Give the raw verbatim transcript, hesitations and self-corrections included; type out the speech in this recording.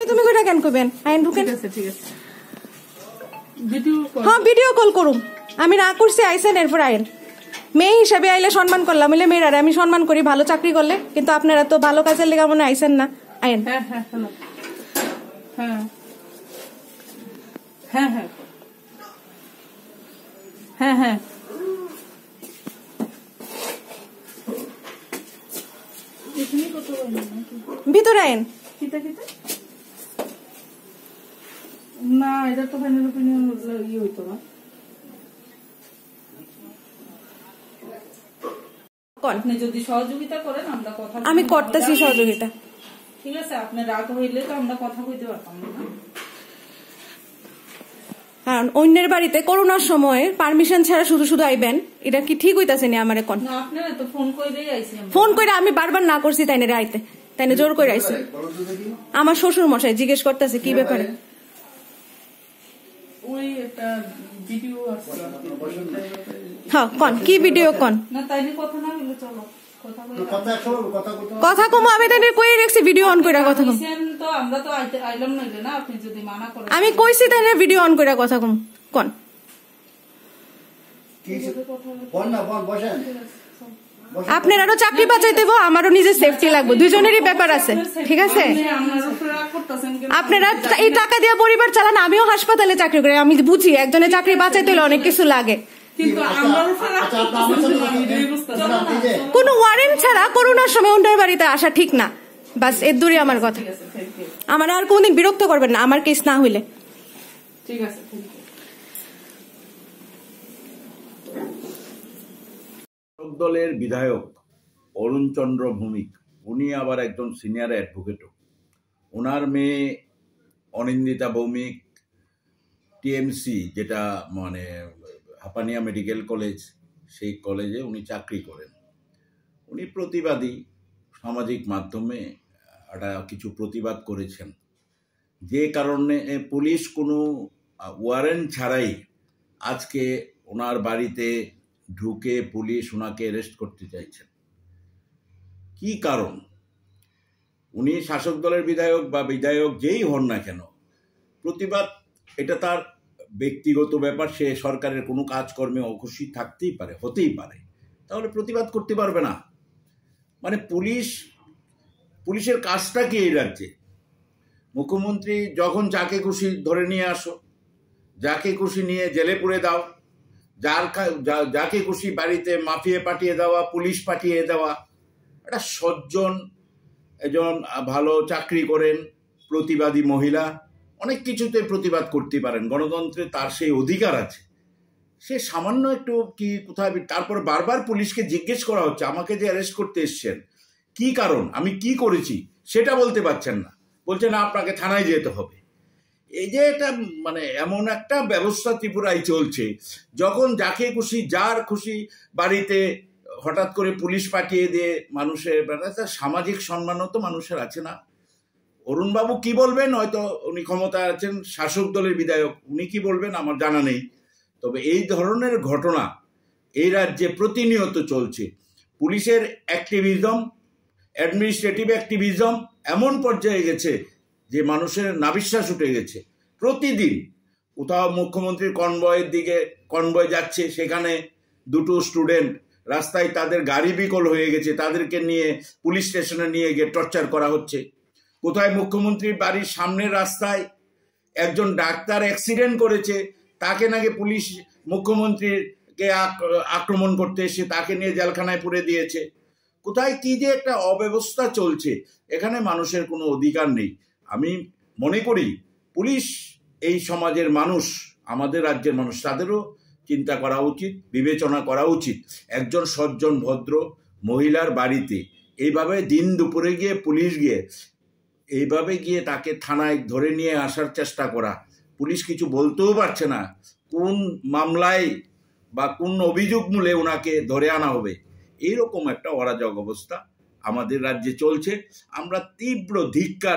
তুমি কইরা কেন কইবেন আইন ঢুকেন ঠিক আছে ঠিক আছে ভিডিও কল হ্যাঁ ভিডিও কল করুম আমি না করছি আইছেন এরপর আইন মেয়ে হিসাবে আইলে সম্মান করলাম বলে মেয়েরা আমি সম্মান করি ভালো চাকরি করলে কিন্তু আপনারা তো ভালো কাজের লেগে মনে আইছেন না আইন হ্যাঁ হ্যাঁ হ্যাঁ হ্যাঁ হ্যাঁ হ্যাঁ হ্যাঁ ভিতরে আইন না এটা তো ফাইনাল অপিনিয়ন ইয়ে হইতো না আপনি যদি সহযোগিতা করেন আমরা কথা আমি করতেছি সহযোগিতা ঠিক আছে আপনি রাগ হইলে তো আমরা কথা কইতে পারতাম না কারণ অন্যের বাড়িতে করোনার সময় পারমিশন ছাড়া শুধু শুধু আইবেন এটা কি ঠিক হইতাছে না আমারে কোন না আপনারা তো ফোন কইলেই আইছি ফোন কইরা আমি বারবার না করছি তাইনে রে আইতে তাইনে জোর কইরা আইছি আমার শ্বশুর মশাই জিজ্ঞেস করতেছে কি ব্যাপারে ওই একটা ভিডিও আছে হ্যাঁ কোন কি ভিডিও কোন না তাইলে কথা না হইলে চলো কথা কই কথা কম আমি তাইনে কই রাখছি ভিডিও অন কইরা কথা কম তো আমরা তো আইলাম না না আপনি যদি মানা করেন আমি কইছি তাইনে ভিডিও অন কইরা কথা কম কোন কি কোন না কোন বসেন আপনার আরো চাকরি বাঁচাইতে হইব আমারও নিজের সেফটি লাগবে দুইজনেরই ব্যাপার আছে ঠিক আছে আপনারা এই টাকা দিয়ে পরিবার চালান আমিও হাসপাতালে চাকরি করি আমি বুঝি একজনের চাকরি বাঁচাইতে হলে অনেক কিছু লাগে কোনো ওয়ারেন্ট ছাড়া করোনার সময় অন্যের বাড়িতে আসা ঠিক না বাস এর দূরে আমার কথা আমার আর কোনদিন বিরক্ত করবেন না আমার কেস না হইলে ঠিক আছে দলের বিধায়ক অরুণ চন্দ্র ভৌমিক উনি আবার একজন সিনিয়র অ্যাডভোকেটও ওনার মেয়ে অনিন্দিতা ভৌমিক টিএমসি যেটা মানে হাপানিয়া মেডিকেল কলেজ সেই কলেজে উনি চাকরি করেন উনি প্রতিবাদী সামাজিক মাধ্যমে একটা কিছু প্রতিবাদ করেছেন যে কারণে পুলিশ কোনো ওয়ারেন্ট ছাড়াই আজকে ওনার বাড়িতে ঢুকে পুলিশ ওনাকে অ্যারেস্ট করতে চাইছেন কি কারণ উনি শাসক দলের বিধায়ক বা বিধায়ক যেই হন না কেন প্রতিবাদ এটা তার ব্যক্তিগত ব্যাপার সে সরকারের কোনো কাজকর্মে অখুশি থাকতেই পারে হতেই পারে তাহলে প্রতিবাদ করতে পারবে না মানে পুলিশ পুলিশের কাজটা কি এই রাজ্যে মুখ্যমন্ত্রী যখন যাকে খুশি ধরে নিয়ে আসো যাকে খুশি নিয়ে জেলে পুরে দাও যার যাকে খুশি বাড়িতে মাফিয়ে পাঠিয়ে দেওয়া পুলিশ পাঠিয়ে দেওয়া একটা সজ্জন একজন ভালো চাকরি করেন প্রতিবাদী মহিলা অনেক কিছুতে প্রতিবাদ করতে পারেন গণতন্ত্রে তার সেই অধিকার আছে সে সামান্য একটু কি কোথায় তারপর বারবার পুলিশকে জিজ্ঞেস করা হচ্ছে আমাকে যে অ্যারেস্ট করতে এসছেন কি কারণ আমি কি করেছি সেটা বলতে পারছেন না বলছেন না আপনাকে থানায় যেতে হবে এই যে এটা মানে এমন একটা ব্যবস্থা ত্রিপুরায় চলছে যখন যাকে খুশি যার খুশি বাড়িতে হঠাৎ করে পুলিশ পাঠিয়ে দিয়ে মানুষের সামাজিক সম্মানও তো মানুষের আছে না অরুণবাবু কি বলবেন হয়তো উনি ক্ষমতায় আছেন শাসক দলের বিধায়ক উনি কি বলবেন আমার জানা নেই তবে এই ধরনের ঘটনা এই রাজ্যে প্রতিনিয়ত চলছে পুলিশের অ্যাক্টিভিজম অ্যাডমিনিস্ট্রেটিভ অ্যাক্টিভিজম এমন পর্যায়ে গেছে যে মানুষের নাবিশ্বাস উঠে গেছে প্রতিদিন কোথাও মুখ্যমন্ত্রীর কনভয়ের দিকে কনভয় যাচ্ছে সেখানে দুটো স্টুডেন্ট রাস্তায় তাদের গাড়ি বিকল হয়ে গেছে তাদেরকে নিয়ে পুলিশ স্টেশনে নিয়ে গিয়ে টর্চার করা হচ্ছে কোথায় মুখ্যমন্ত্রীর বাড়ির সামনের রাস্তায় একজন ডাক্তার অ্যাক্সিডেন্ট করেছে তাকে নাকি পুলিশ মুখ্যমন্ত্রীকে আক্রমণ করতে এসে তাকে নিয়ে জেলখানায় পুরে দিয়েছে কোথায় কি যে একটা অব্যবস্থা চলছে এখানে মানুষের কোনো অধিকার নেই আমি মনে করি পুলিশ এই সমাজের মানুষ আমাদের রাজ্যের মানুষ তাদেরও চিন্তা করা উচিত বিবেচনা করা উচিত একজন সজ্জন ভদ্র মহিলার বাড়িতে এইভাবে দিন দুপুরে গিয়ে পুলিশ গিয়ে এইভাবে গিয়ে তাকে থানায় ধরে নিয়ে আসার চেষ্টা করা পুলিশ কিছু বলতেও পারছে না কোন মামলায় বা কোন অভিযোগ মূলে ওনাকে ধরে আনা হবে এইরকম একটা অরাজক অবস্থা আমাদের রাজ্যে চলছে আমরা তীব্র ধিক্কার